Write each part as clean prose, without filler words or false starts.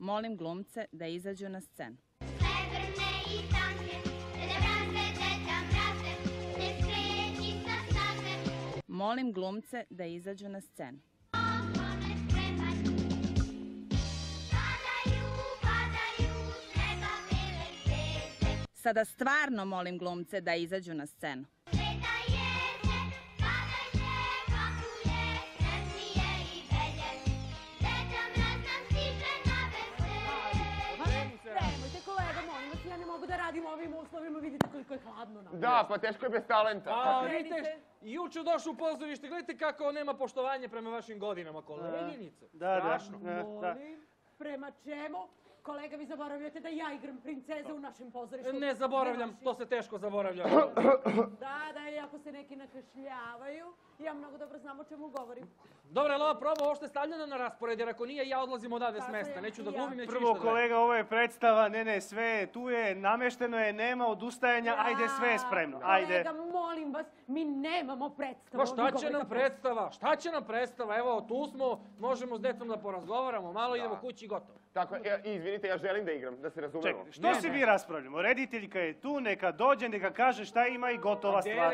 Molim glumce da izađu na scenu. Srebrne i tanke, srebrance deča mrate, ne skreći sa staze. Molim glumce da izađu na scenu. Poklone spremaj. Padaju, treba bele zvijezde. Sada stvarno molim glumce da izađu na scenu. Sveta jeze, padajte, kapulje, ne smije i belje. Deča mraz nam stiže na veselje. Nemojte kolega, molim vas, ja ne mogu da radim u ovim uslovima, vidite koliko je hladno nam. Da, pa teško je bez talenta. A, vidite, juče došao u pozorište, gledajte kako nema poštovanja prema vašim godinama, koleginice. Strašno. Molim, prema čemu? Kolega, vi zaboravljate da ja igram princeze u našem pozorištu. Ne zaboravljam, to se teško zaboravlja. Da, i ako se neki nakašljavaju, ja mnogo dobro znam o čemu govorim. Dobro, ali ova proba ovo što je stavljena na raspored, jer ako nije, ja odlazim odavde s mesta. Neću da glumim, neću ništa da radim. Prvo, kolega, ovo je predstava, ne, sve je, tu je, namešteno je, nema odustajanja, ajde, sve je spremno, ajde. Kolega, molim vas, mi nemamo predstavu. Ma šta će nam predstava? Šta će nam predstava? Evo, tu smo, možemo s decom da porazgovaramo, malo idemo kući i gotovo. Tako, izvinite, ja želim da igram, da se razumemo. Čekaj, što si mi raspravljamo? Rediteljka je tu, neka dođe, neka kaže šta ima i gotova stvar.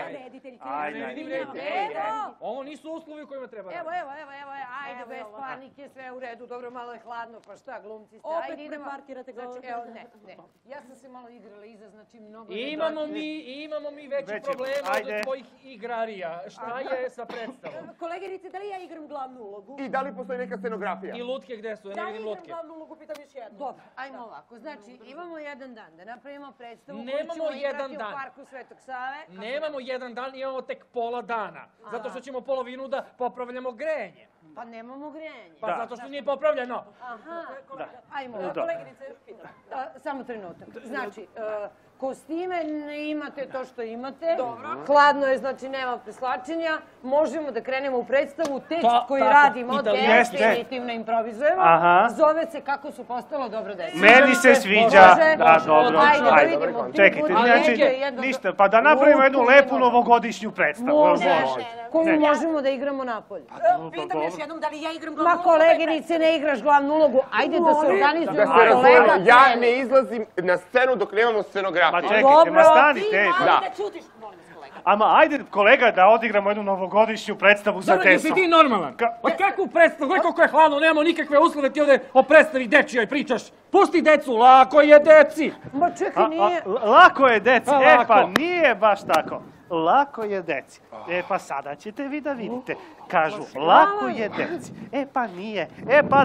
Ovo nisu uslovi u kojima treba raditi. Evo, ajde, bez panike, sve u redu, dobro, malo je hladno, pa šta, glumci ste, Opet ajde, idemo. preparkirate ga. Znači, evo, ne, ja sam se malo igrala iza, znači, mnogo... Imamo mi veći problema od tvojih igrarija. Šta je sa predstavom? Koleginice, da li ja igram glavnu ulogu? I da li postoji neka scenografija? I lutke gde su? Ne vidim lutke. Glavnu ulogu, pitam još jednu. Dobro, ajmo ovako, znači, imamo jedan dan da napravimo predstavu koju Nemamo ćemo jedan igrati dan. u parku Svetog Save. Nemamo jedan dan, imamo tek pola dana. Zato što ćemo polovinu da popravljamo grenje. Pa nemamo grenje. Pa zato što nije popravljeno. Aha, ajmo. Koleginice, još pitam. Samo trenutak. Znači, kostime ne imate to što imate. Hladno je, znači nema preslačenja. Možemo da krenemo u predstavu. Tekst koji radimo, definitivno improvizujemo. Zove se Kako su postalo dobro dete. Meni se sviđa. Da, dobro. Ajde. Čekajte, znači, ništa, pa da napravimo jednu lepu novogodišnju predstavu. Može. Koju možemo da igramo napolje. Pitam još jednom da li ja igram glavnu Ma ulogu. koleginice, ne igraš glavnu ulogu. Ajde da se Da organizujemo. se razumemo, ja ne izlazim na scenu dok nemamo scenografiju. Ma čekajte, ma stanite. Da ćutiš, molim vas kolega. Ama ajde, kolega, da odigramo jednu novogodišnju predstavu sa Dobro, jesi Tesom. ti normalan? Pa kakvu predstavu? Gledaj koliko je hladno, nemamo nikakve uslove, ti ovdje o predstavi dečijoj pričaš. Pusti decu, lako je deci. Ma čekaj, nije... Lako je deci, Lako. pa nije baš tako. Lako je deci. Pa sada ćete vi da vidite. Kažu, lako je deci. Pa nije. Pa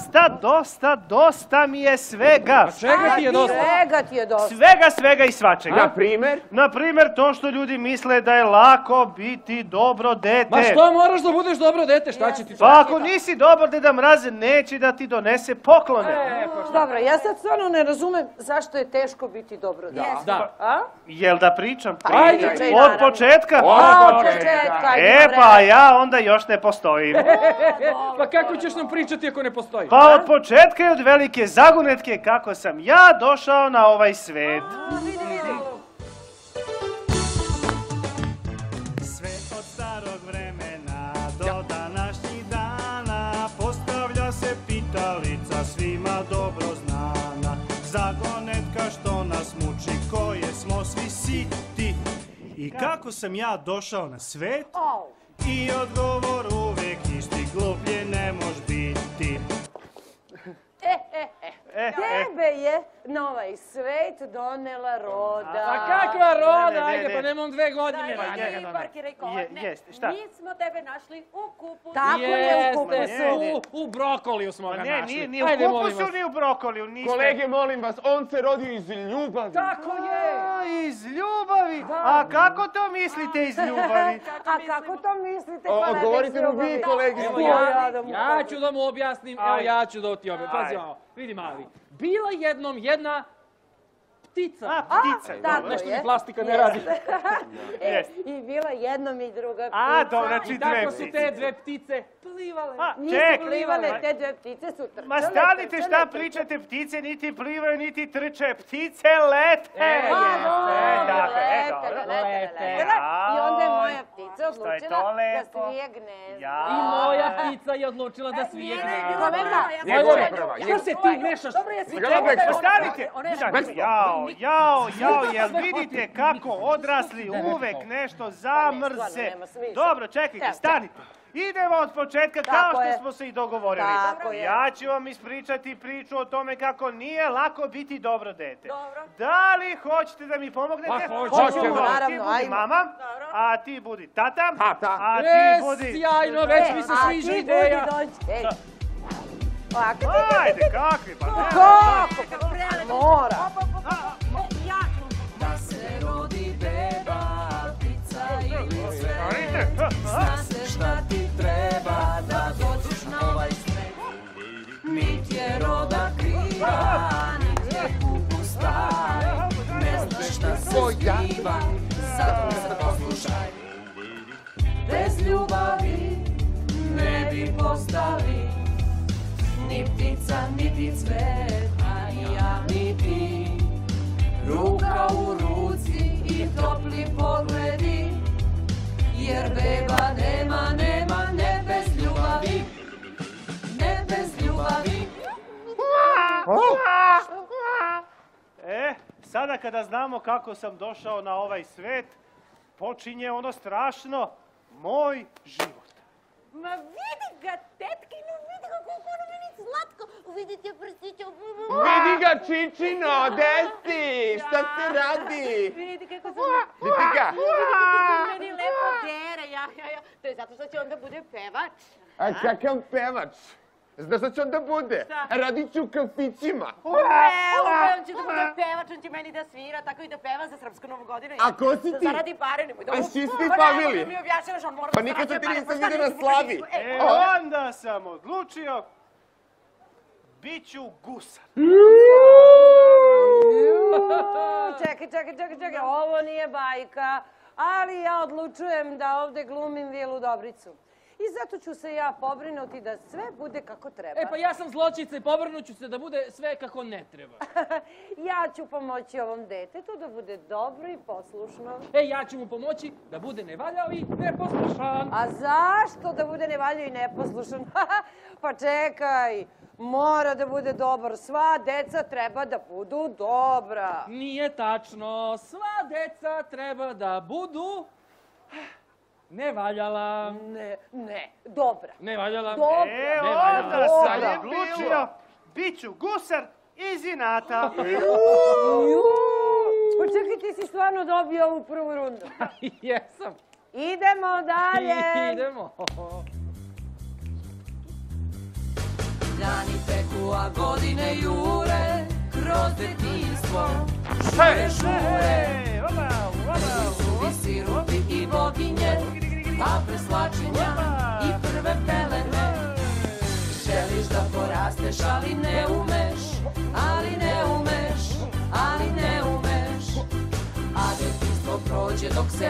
dosta mi je svega. A čega ti je dosta? Svega ti je dosta. Svega i svačega. Na primjer? Na primjer, to što ljudi misle da je lako biti dobro dete. Ma što moraš da budeš dobro dete, šta će ti to? Pa ako nisi dobar Deda Mraz, neće da ti donese poklone. Dobro, ja sad stvarno ne razumem zašto je teško biti dobro dete. Da. Jel da pričam? Ajde, Od početka? Od početka. Pa ja onda još ne postojim. Pa kako ćeš nam pričati ako ne postoji? Pa od početka i od velike zagonetke kako sam ja došao na ovaj svet. Sve od starog vremena do današnjih dana postavlja se pitalica svima dobro znana. Zagonetka što nas muči, koje smo svi siti. I kako sam ja došao na svet? I odgovor uvijek isti, gluplje ne mož biti. Tebe je na ovaj svet donela roda. Pa kakva roda, ajde, pa nemam 2 godine. Parkiraj kola. Šta? Mi smo tebe našli u kupusu. Tako je, u kupusu. Jeste, u brokoliju smo ga našli. Ni u kupusu, ni u brokoliju. Kolege, molim vas, on se rodio iz ljubavi. Tako je! Iz ljubavi? A kako to mislite iz ljubavi? A kako to mislite? Odgovorite mu vi, kolege. Evo ja ću da mu objasnim, evo ja ću da ti objasnim. Pazi ovo, vidi mali. Bila jednom jedna ptica. Ptica, tako Nešto je. mi plastika ne radi. I bila jednom i druga ptica. dobro, znači I 2 tako su ptice. te 2 ptice plivale. Nisu plivale, te 2 ptice su trčale. Ma stanite, šta pričate, ptice niti plivaju, niti trče, ptice lete. Lete. I onda je moja ptica odlučila to da lepo? svije gnezdo. Ja. I moja ptica je odlučila da svije gnezdo. Kolega, Njegova je prva. Što se ti mešaš? Stanite! Jao, jel vidite kako odrasli uvek nešto zamrze? Dobro, čekajte, stanite. Idemo od početka kao što smo se i dogovorili. Ja ću vam ispričati priču o tome kako nije lako biti dobro dete. Da li hoćete da mi pomognete? Hoćemo, naravno. Ti budi mama, a ti budi tata, a ti budi... Sjajno, već mi se sviđa ideja. Ajde, kakvi, pa ne. Kako? Mora. Da se rodi beba, ptica ili sve, zna se šta ti treba da dođeš na ovaj svet. Nit je roda kriva, nit je kuku stari, ne znaš šta se skriva, zato se poslušaj. Bez ljubavi ne bi postali ni ptica, niti cvet, a ni ja, ni ti. Ruka u ruci i topli pogledi, jer beba nema, ne bez ljubavi, ne bez ljubavi. Sada kada znamo kako sam došao na ovaj svet, počinje ono strašno, moj život. Ma vidi ga, tetkinu, vidi ga koliko ono meni slatko. Vidite prstića. Vidi ga, Čičino, gde si? Šta se radi? Vidi kako sam... Vidi ga. Meni lepo dere, ja. To je zato što će onda bude pevač. A kakav pevač? Znaš šta će onda bude? Radit ću u kafićima. On će da bude pevač, on će meni da svira, tako i da peva za srpsku novu godinu. A ko si ti? Zaradi pare, nemoj da... A si ti Pavili? Pa mi objašnjavaš, on mora... Pa nikad se ti nisam vidio na slavi. Onda sam odlučio, bit ću gusar. Čekaj, ovo nije bajka, ali ja odlučujem da ovde glumim Vilu Dobricu. I zato ću se ja pobrinuti da sve bude kako treba. Pa ja sam zločica i povrnut ću se da bude sve kako ne treba. Ja ću pomoći ovom detetu da bude dobro i poslušno. Ja ću mu pomoći da bude nevaljav i neposlušan. A zašto da bude nevaljav i neposlušan? Pa čekaj, mora da bude dobar. Sva deca treba da budu dobra. Nije tačno. Sva deca treba da budu... nevaljala. Ne, dobra. Nevaljala. Onda sam odlučio, bit ću gusar iz inata. Pa čekaj, ti si stvarno dobio ovu prvu rundu. Jesam. Idemo dalje. Idemo. Dani teku, a godine jure, kroz detinjstvo. Žure, suvi sirupi i boginje, pa preslačenja i prve pelene. Želiš da porasteš, ali ne umeš, a detinjstvo prođe dok se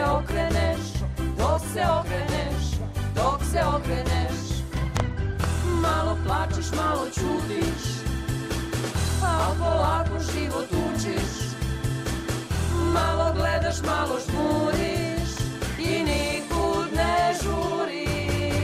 okreneš, malo plačeš, malo čutiš, a polako život učiš, malo gledaš, malo žmuriš i nikud ne žuriš.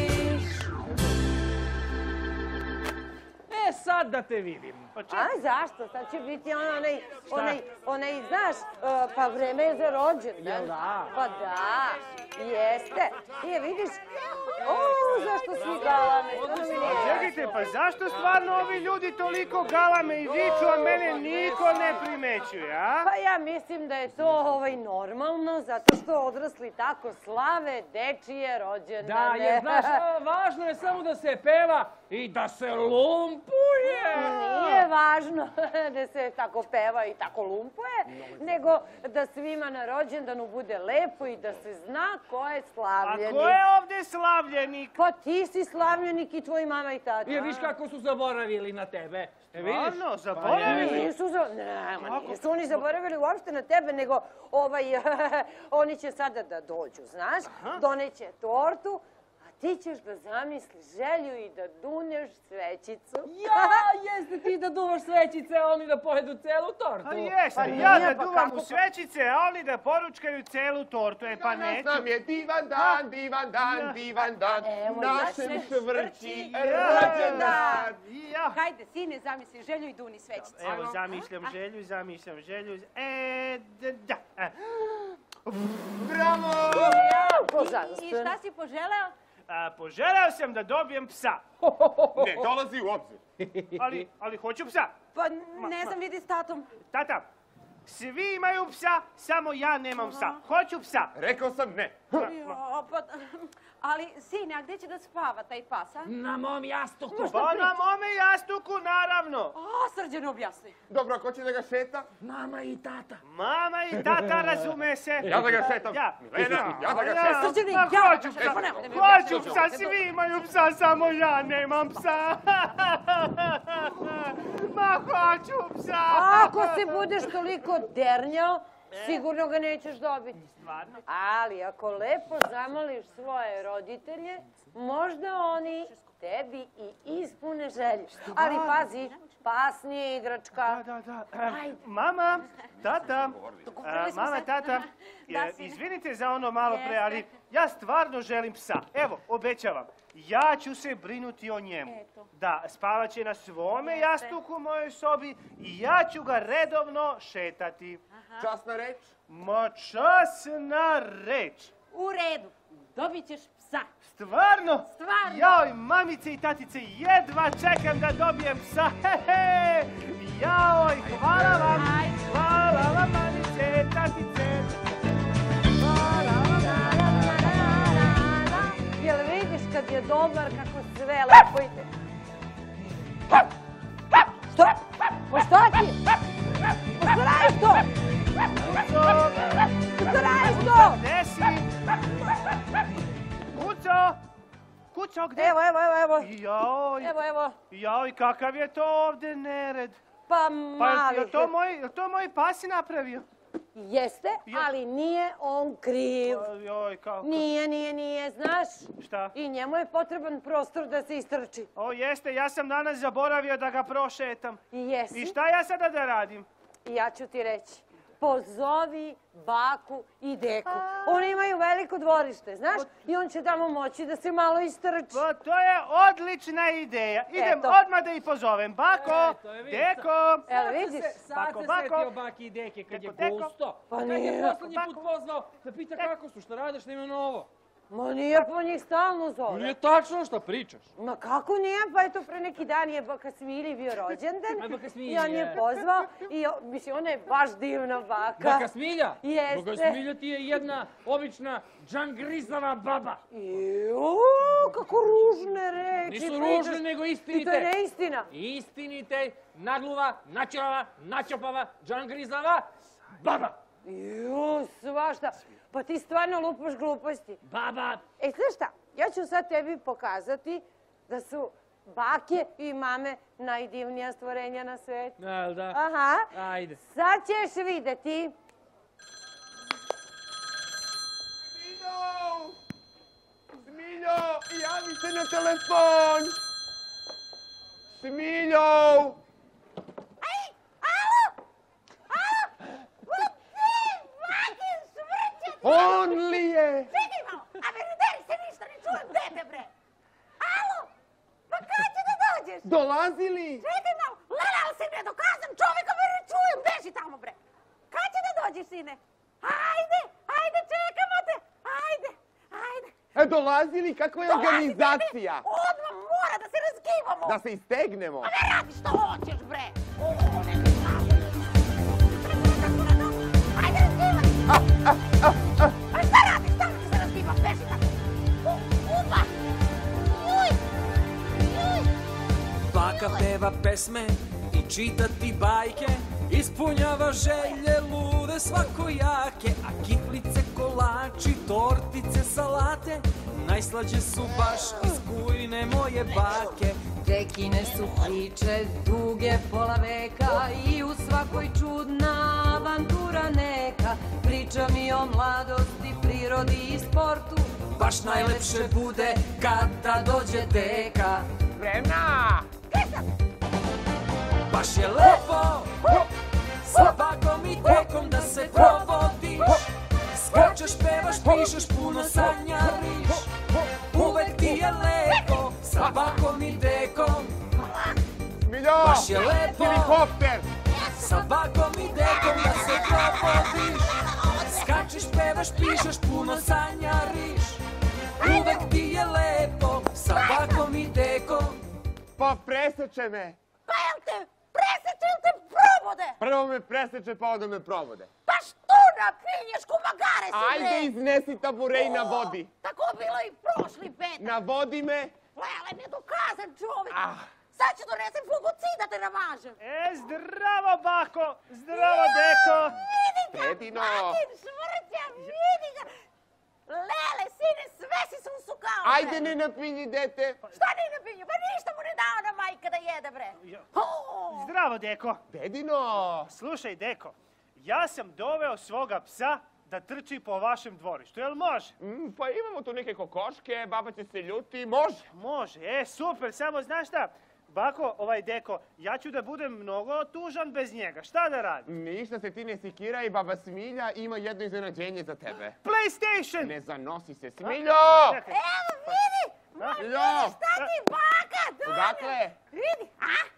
Sad da te vidim. A zašto? Sad će biti onaj, znaš, pa vreme je za rođendan. Jel da? Pa da, jeste. I vidiš, zašto svi galame? Čekajte, pa zašto stvarno ovi ljudi toliko galame i viču, a mene niko ne primećuje, a? Pa ja mislim da je to normalno, zato što odrasli tako slave dečije rođendane. Da, jer znaš, važno je samo da se peva i da se lumpuje. Nije važno da se tako peva i tako lumpuje, nego da svima na rođendanu bude lepo i da se zna ko je slavljenik. A ko je ovde slavljenik? Pa ti si slavljenik i tvoji mama i tata. Viš kako su zaboravili na tebe. Stvarno, zaboravili? Nisu oni zaboravili uopšte na tebe, nego oni će sada da dođu, znaš, doneće tortu, a ti ćeš da zamisliš želju i da duneš svećicu. Jeste ti da duvaš svećice, a oni da pojedu celu tortu. A jeste, ja da duvam u svećice, a oni da poručkaju celu tortu. Pa neću. Danas nam je divan dan, divan dan, divan dan. Evo, Našem ja švrći rođendan. Hajde, sine, zamisli želju i duni svećice. Evo, zamišljam želju. Da. Bravo! I šta si poželeo? Poželeo sam da dobijem psa. Ne dolazi u obzir. Ali hoću psa. Pa ne znam, vidi s tatom. Tata, svi imaju psa, samo ja nemam psa. Hoću psa. Rekao sam ne. Ali, sine, a gdje će da spava taj pas, a? Na mom jastuku. Pa na mome jastuku, naravno. A, Srđan objasni. Dobro, ko će da ga šeta? Mama i tata. Mama i tata, razume se. Ja da ga šetam. Milena, ja da ga šetam. Srđan, Hoću psa, svi imaju psa, samo ja nemam psa. Ma, hoću psa. Ako se budeš toliko dernjao, sigurno ga nećeš dobiti. Stvarno? Ali ako lepo zamoliš svoje roditelje, možda oni tebi i ispune želju. Ali pazi, pas nije igračka. Da. Mama, tata, izvinite za ono malo pre, ali ja stvarno želim psa. Evo, obećavam, ja ću se brinuti o njemu. Da, spavat će na svome jastuku u mojoj sobi i ja ću ga redovno šetati. Časna reč? Ma, časna reč. U redu, dobit ćeš psa. Stvarno? Stvarno. Joj, mamice i tatice, jedva čekam da dobijem psa. Joj, hvala vam. Hvala vam, mamice, tatice. Jel vidiš kad je dobar kako sve lepo ide? Što? Pa šta ti? Pa šta radiš to? Šta radiš to? Gde si? Kuco, gde? Evo. Joj, kakav je to ovde nered? Pa Pa mali. je to moj pas napravio? Jeste, ali nije on kriv. Joj, kako? Nije, znaš? Šta? I njemu je potreban prostor da se istrči. O, jeste, ja sam danas zaboravio da ga prošetam. Jesi? I šta ja sada da radim? Ja ću ti reći. Pozovi baku i deku. Oni imaju veliko dvorište, znaš? I on će tamo moći da se malo istrči. Pa to je odlična ideja. Idem Eto. odmah da ih pozovem. Bako, Deko. Evo vidiš? Sad se setio baki i deke kad je Deko. gusto. Pa Kad nije. je poslednji put pozvao da pita kako su, šta radiš, nema novo. Ma nije, pa njih stalno zove. Nije tačno šta pričaš. Ma kako nije? Pa eto pre neki dan je baka Smilji bio rođendan. Aj, baka Smilja. I on je pozvao i mislim, ona je baš divna baka. Baka Smilja? Jeste. Baka Smilja ti je jedna obična džangrizava baba. Juuu, kako ružne reči. Nisu pričaš. ružne, nego I istinite. to je neistina. Istinite, nagluva, načelava, načopava, džangrizava baba. Juuu, svašta. Pa ti stvarno lupaš gluposti. Baba. Znaš šta, ja ću sad tebi pokazati da su bake i mame najdivnija stvorenja na svijetu. Jel da? Aha. Ajde. Sad ćeš videti. Smiljo, javi se na telefon! Smiljo! On li je? Čekaj malo, a verideri se ništa ne čujem, dete bre. Alo, pa kad će da dođeš? Dolazi li? Čekaj malo, lalal si bre, dokazam čoveka, ne čujem, beži tamo bre. Kad će da dođeš, sine? Ajde, čekamo te, ajde. Dolazi li? Kakva je organizacija? Odmah mora da se razgibamo. Da se istegnemo. Pa ne radi što hoćeš bre. Ajde, razgivaj. Pa šta radiš, tamo će se razgibam, beži tamo. Upa. Uj. Baka peva pesme i čita ti bajke, ispunjava želje lude svakojake, a kiflice, kolači, tortice, salate najslađe su baš iz kujne moje bake. Dekine su priče duge pola veka i u svakoj čudna avantura neka. Priča mi o mladosti, prirodi prirodi i sportu, baš najlepše bude kada dođe deka. Spremna! Baš je lepo sa bagom i dekom da se provodiš. Skačeš, pevaš, pišeš, puno sanjariš. Uvek ti je lepo sa bagom i dekom. Smiljo! Baš je lepo Helikopter! sa bagom i dekom da se provodiš. Skačeš, pevaš, pišeš, puno sanjariš. Uvek ti je lepo sa bagom i dekom. Pa preseče me! Pa jel te preseče ili te probode? Prvo me preseče, pa onda me provode. Pa što napinješ kumagare si bre? Ajde, iznesi tabure i navodi. Tako bilo i prošli petak. Navodi me. Lele, nedokazan čovjek. Ah. Sad ću donesem fungocid da te namažem. Zdravo, bako! Zdravo, deko! Vidi ga, Dedino. Batin, švrća, vidi ga. Lele, sine, sve si se usukao. Ajde, ne napinji, dete. Šta ne napinju? Pa ništa mu ne dao na majka da jede, bre. Zdravo, deko! Dedino. Slušaj, deko, ja sam doveo svoga psa da trči po vašem dvorištu, jel može? Pa imamo tu neke kokoške, baba će se ljuti, može. Može, super, samo znaš šta? Bako, deko, ja ću da budem mnogo tužan bez njega, šta da radim? Ništa se ti ne sikiraj, baba Smilja ima jedno iznenađenje za tebe. PlayStation! Ne zanosi se, Smiljo! Čekaj. Evo, vidi. Smiljo! Šta ti baka donio? Odakle? Vidi,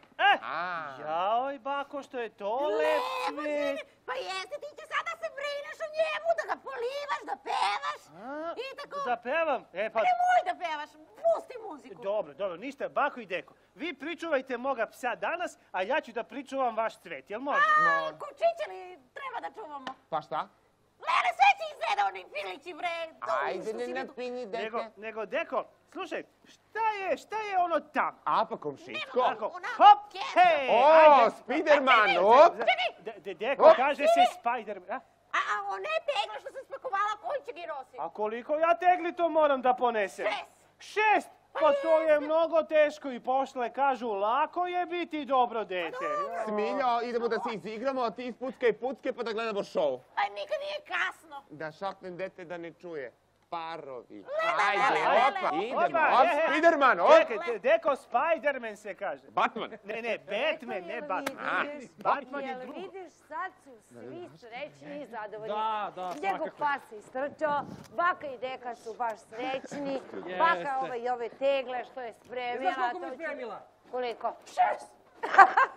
Jaoj, bako, što je to lep cvet. Pa jeste, ti će sada se brineš o njemu, da ga polivaš, da pevaš. I tako. Da pevam? Nemoj da pevaš, pusti muziku. Dobro, ništa, bako i deko. Vi pričuvajte moga psa danas, a ja ću da pričuvam vaš cvet, jel može? Kučiće li treba da čuvamo? Pa šta? Lele, sve će izgleda oni filići, bre. Ajde, ne napinji, dete. Nego, deko, slušaj, šta je ono tam? A, pa komšitko. Hop, hej! O, Spiderman, op! Deko, kaže se Spiderman. A one tegle što sam spakovala, koji će gi nositi? A koliko ja tegli to moram da ponesem? 6! Pa to je mnogo teško i pošle kažu, lako je biti dobro dete. Smiljo, idemo da se izigramo, a ti ispuckaj pucke pa da gledamo šou. Aj, nikad nije kasno. Da šapnem dete da ne čuje. Parovi. Ajde, Opa, idemo. Op, Spiderman, op. Čekaj, deko, Spiderman se kaže. Batman. Ne, Batman, ne Batman. Batman je drugo. Vidiš, sad su svi srećni i zadovoljni. Da, Njegov pas je istrčao, baka i deka su baš srećni, baka i ove tegle što je spremila. Znaš koliko mi je spremila? Koliko? 6! 6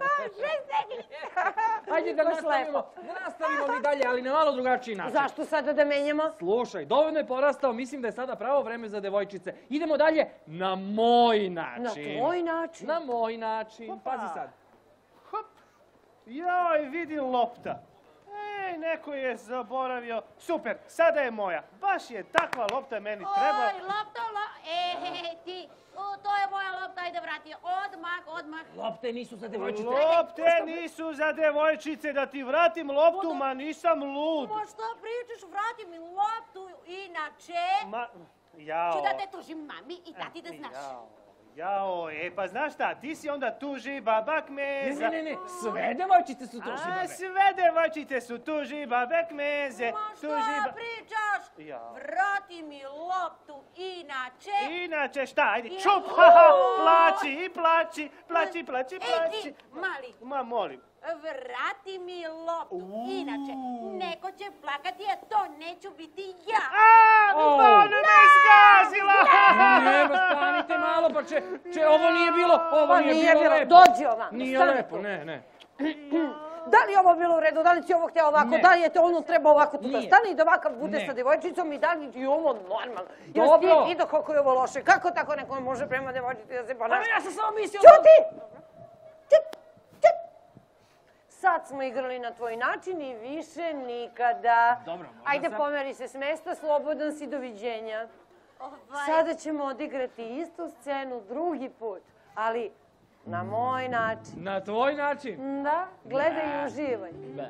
tegli! Ajde da nastavimo mi dalje, ali na malo drugačiji način. Zašto sada da menjamo? Slušaj, dovoljno je porastao, mislim da je sada pravo vreme za devojčice. Idemo dalje na moj način. Na tvoj način? Na moj način, pazi sad. Hop, joj, vidi lopta. Ej, neko je zaboravio. Super, sada je moja. Baš je takva lopta meni treba. Oj, lopta, ti. To je moja lopta, ajde vrati. Odmah. Lopte nisu za devojčice. Lopte nisu za devojčice, da ti vratim loptu, ma nisam lud. Ma što pričaš, vrati mi loptu, inače ću da te tužim mami i tati da znaš. Jao, pa znaš šta, ti si onda tuži baba Kmeza. Ne, sve devojčice su tužibabe. Sve devojčice su tužibabe Kmeze. Ma što pričaš? Vrati mi loptu, Inače šta, ajde, čup, plači. Ej ti, mali. Ma molim. Vrati mi loptu, inače neko će plakati, a to neću biti ja. Ono me zgazila! Nema, stanite malo, pa ovo nije bilo lepo. Dođi ovamo, Nije stani lepo, tu. ne. Da li je ovo bilo u redu, da li si ovo htio ovako, Ne. da li je to ono treba ovako tu da Nije. stane i da ovakav bude Ne. sa devojčicom i da li je ovo normalno? Dobro. Jel ti vidio kako je ovo loše? Kako tako neko može prema devojčici da se ponaša? Ja sam samo mislio... Ćuti! Sad smo igrali na tvoj način i više nikada. Dobro, možda Ajde, sad- pomeri se s mesta, slobodan si, doviđenja. Sada ćemo odigrati istu scenu drugi put, ali na moj način. Na tvoj način? Da, gledaj i uživaj.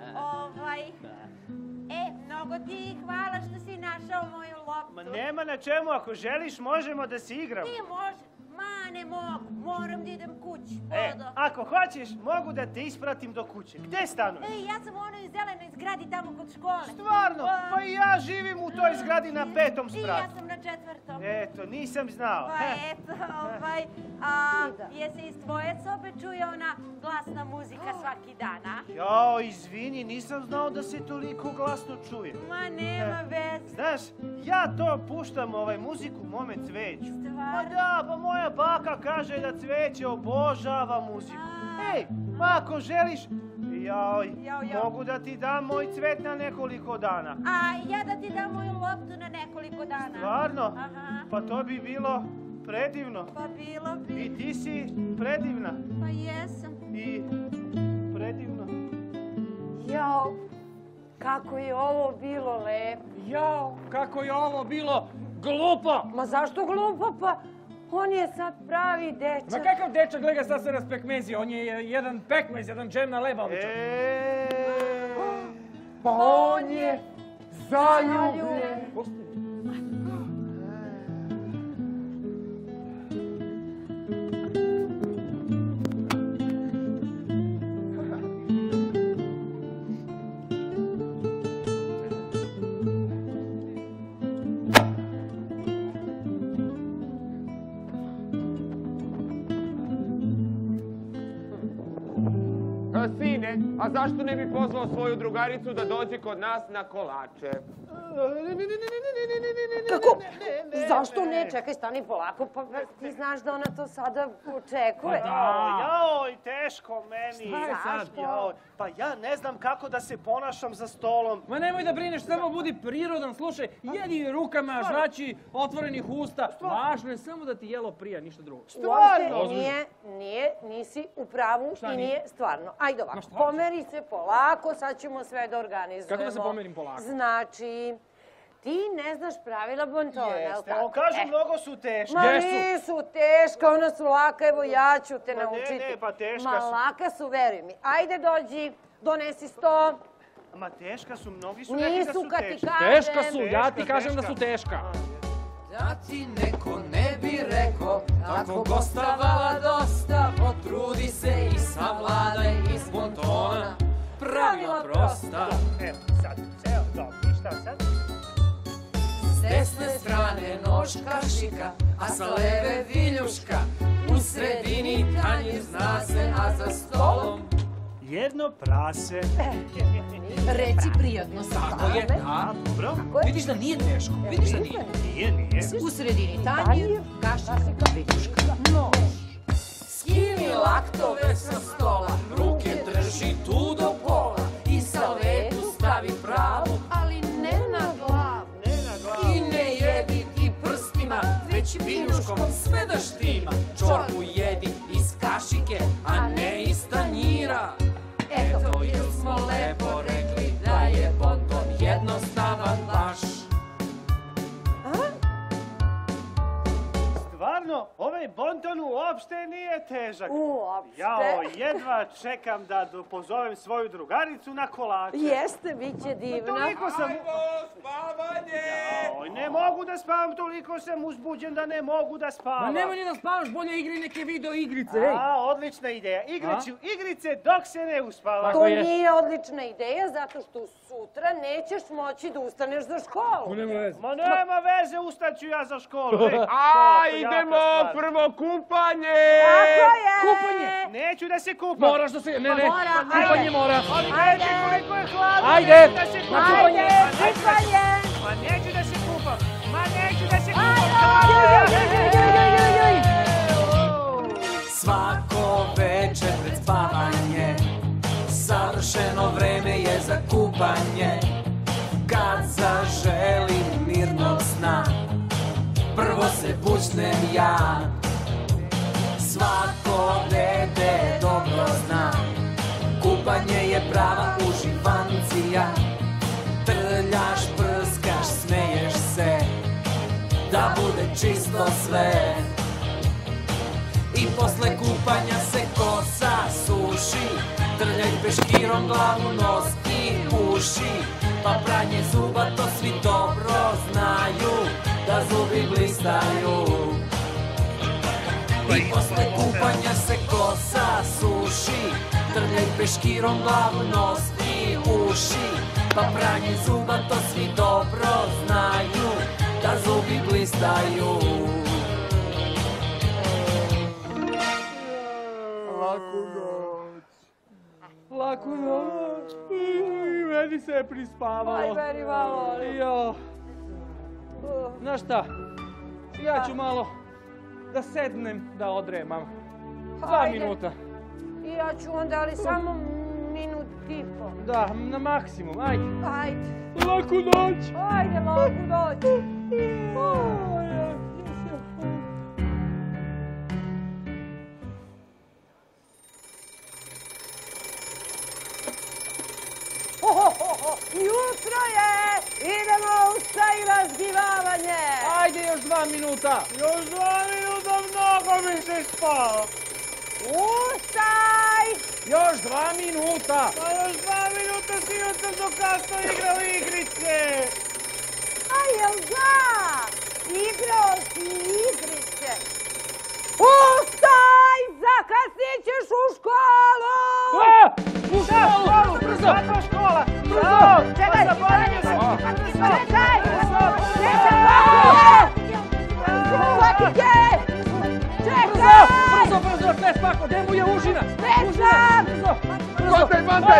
Mnogo ti hvala što si našao moju loptu. Ma nema na čemu, ako želiš možemo da se igramo. Ti može. Ma A, ne mogu, moram da idem kući. Ako hoćeš, mogu da te ispratim do kuće. Gde stanuješ? Ej, ja sam u onoj zelenoj zgradi tamo kod škole. Stvarno? Pa i ja živim u toj zgradi na 5. spratu. I ja sam na 4. Eto, nisam znao. Pa eto, je se iz tvoje sobe čuje ona glasna muzika svaki dan, a? Jao, izvini, nisam znao da se toliko glasno čuje. Ma nema veze. Znaš, ja to puštam muziku mome Cveću. Stvarno? Pa da, pa moja baka kaže da Cveće obožava muziku. Ej, pa ako želiš, mogu da ti dam moj cvet na nekoliko dana. A ja da ti dam moju loptu na nekoliko dana. Stvarno? Aha. Pa to bi bilo predivno. Pa bilo bi. I ti si predivna. Pa jesam. I predivno. Jao, kako je ovo bilo lepo. Jao, kako je ovo bilo glupo. Ma zašto glupo? Pa on je sad pravi dečak. Ma kakav dečak, gleda sad se raspekmezio, on je jedan pekmez, jedan džem na leba običan. Pa on je zaljubljen. Sine, a zašto ne bi pozvao svoju drugaricu da dođe kod nas na kolače? Kako? Zašto ne? Čekaj, stani polako, pa ti znaš da ona to sada očekuje. Jao, teško meni. Šta je sad? Pa ja ne znam kako da se ponašam za stolom. Ma nemoj da brineš, samo budi prirodan, slušaj, jedi rukama, žvači otvorenih usta. Važno je samo da ti jelo prija, ništa drugo. Stvarno? Nisi u pravu i nije stvarno. Ajde ovako, pomeri se polako, sad ćemo sve da organizujemo. Kako da se pomerim polako? Znači, ti ne znaš pravila bontona, je li tako? Kažu, mnogo su teške. Ma nisu teška, ona su laka, evo ja ću te naučiti. Ne, pa teška Ma su. laka su, veruj mi. Ajde dođi, donesi 100. Ma teška su, mnogi su rekli da su Nisu kad ti teške. kažem. Teška su, ja ti kažem da su teška. Da ti neko ne bi rekao, ako gostavala dosta, potrudi se i savladaj iz bontona. Pravila prosta. Evo, sad, evo, dobro, i šta sad? S desne strane nož kašika, a sa leve viljuška. U sredini tanjir zna se, a za stolom jedno prase. reci prijatno sa Tako je, da. Dobro. Vidiš da nije teško, vidiš da nije. Nije. u sredini tanjir, kašika, viljuška, nož. Skini laktove sa stola, ruke drži tu do pola i saletu stavi pravu, ali ne na glavu. I ne jedi ti prstima, već viljuškom sve da štima. Čorbu jedi iz kašike, a ne iz tanjira. Eto, jer smo lepo rekli da je bonton jednostavan baš. Stvarno, ovaj bonton uopšte nije težak. Uopšte. Jao, jedva čekam da pozovem svoju drugaricu na kolače. Jeste, bit će divno. Toliko sam... Spavanje! Jao, ne mogu da spavam, toliko sam uzbuđen da ne mogu da spavam. Ma nemoj ni da spavaš, bolje igri neke video igrice, ej! A, odlična ideja. Igraću igrice dok se ne uspavam. To nije odlična ideja, zato što sutra nećeš moći da ustaneš za školu. Nema veze. Ma nema veze, ustaću ja za školu. Idemo prvo kupanje! Tako je! Kupanje! Neću da se kupam. Moraš da se... Ne, mora, kupanje ajde. mora. Ali neće koliko je hladno. Ajde, neću da se na kupam. kupanje. Kupanje! Ma neću da se kupam. Ma neću da se kupam. Svako večer pred spavanje savršeno vreme je za kupanje. Kad zaželim mirnog sna, prvo se bućnem ja. Svako dete dobro zna, kupanje je prava uživancija. Trljaš, prskaš, smeješ se, da bude čisto sve. I posle kupanja se kosa suši, trljaj peškirom glavu, nos i uši. Pa pranje zuba to svi dobro znaju, da zubi blistaju. I posle kupanja se kosa suši, trljaj peškirom glavu, nos i uši. Pa pranje zuba to svi dobro znaju, da zubi blistaju. Laku noć. Laku noć. Meni se prispavalo. Aj, meni malo, ali... Jo. Znaš šta? Ja ću malo da sednem, da odremam. 2 minuta. I ja ću onda, ali samo minut i po. Da, na maksimum, ajde. Ajde. Laku noć. Ajde, laku noć. Jutro je! Idemo u staj razgivavanje! Ajde, još 2 minuta. Još 2 minuta, mnogo mi se spao. Ustaj! Još 2 minuta. Pa još 2 minuta sinoć sam do kasno igrao igrice. A jel da? Igrao si igrice. Ustaj! Zakasnit ćeš u školu! U školu! Brzo! Kakva škola? Brzo! Čekaj! Zaboravio sam! Čekaj! Brzo, brzo, ne spako, gdje mu je užina? Sprečam! Bantaj, bantaj!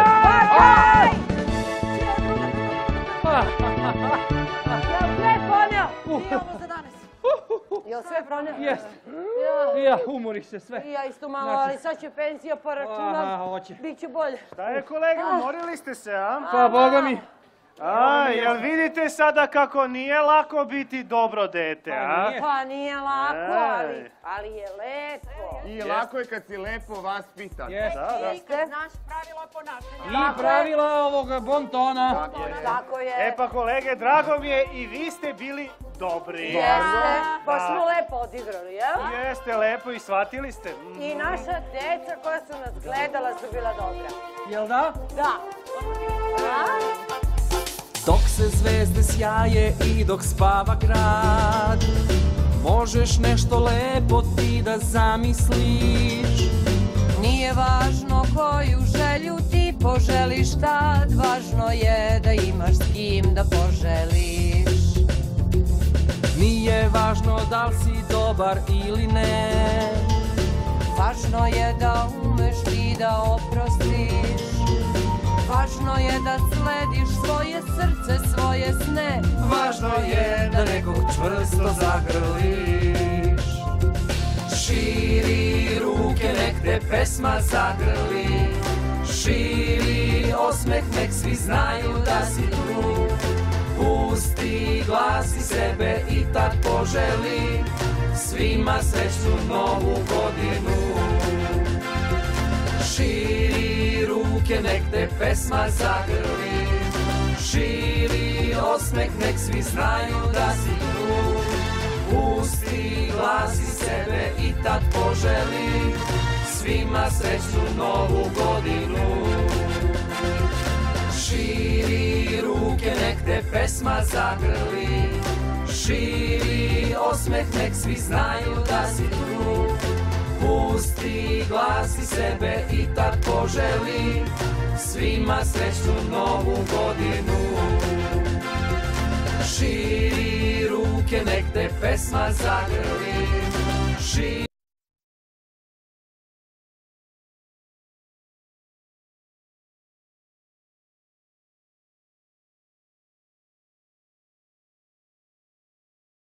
Jel sve poneo? I ovo za danas. Jel sve poneo? Jeste. Ja, umorih se sve. I ja isto malo, ali sad će penzija pa računam. Hoće. Biće bolje. Šta je kolega, umorili ste se, a? Pa, boga mi. Jel vidite sada kako nije lako biti dobro dete, a? Pa nije lako, ali je lepo. I lako je kad si lepo vaspitan. Jeste? Znaš pravila ponašanja. I pravila ovoga bontona. Tako je. E pa kolege, drago mi je i vi ste bili dobri. Jeste, baš smo lepo odigrali, jel? Jeste, lepo i shvatili ste. I naša deca koja su nas gledala su bila dobra. Jel da? Da. Dok se zvezde sjaje i dok spava grad, možeš nešto lepo ti da zamisliš. Nije važno koju želju ti poželiš tad, važno je da imaš s kim da poželiš. Nije važno da li si dobar ili ne, važno je da umeš ti da oprostiš. Važno je da slediš svoje srce, svoje sne. važno je da nekog čvrsto zagrliš. Širi ruke, nek te pesma zagrli. Širi osmeh, nek svi znaju da si tu. Pusti glas iz sebe i tad poželi svima srećnu novu godinu. Širi ruke, nek te pesma zagrli. Širi osmeh, nek svi znaju da si tu. Pusti glas iz sebe i tad poželi svima srećnu novu godinu. Širi ruke, nek te pesma zagrli. Širi osmeh, nek svi znaju da si tu. Pusti glas iz sebe i tad poželi svima srećnu novu godinu. Širi ruke, nek te pesma zagrli.